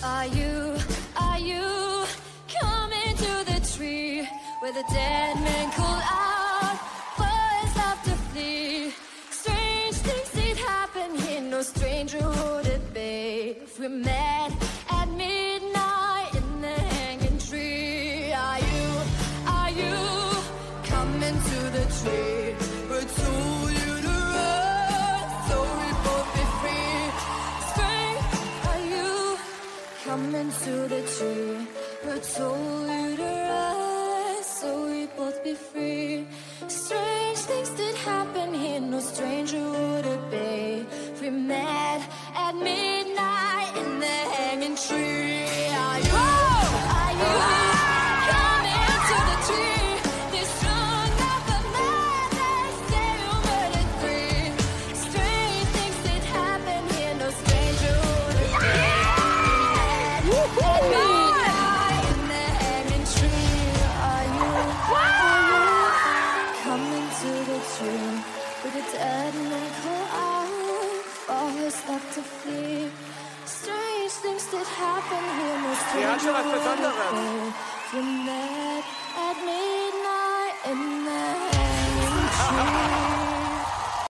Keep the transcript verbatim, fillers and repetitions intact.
Are you, are you coming to the tree where the dead men call out for his love to flee? Strange things did happen here, no stranger would it be if we met at midnight in the hanging tree. Are you, are you coming to the tree? We told you to run, so we both be free. Strange, are you coming to the tree? We told you to run, so we both be free. Strange things did happen here, no stranger would it be if we met at midnight in the hanging tree. Are you, are you coming to the tree? This strung up a man, they say you murdered three. Strange things did happen here, no stranger would it be if we met at midnight in the hanging tree. Are you, are you coming to the tree with a dead man call out for his love to flee? Strange things did happen here, no stranger would it be if we met at midnight in the hanging tree.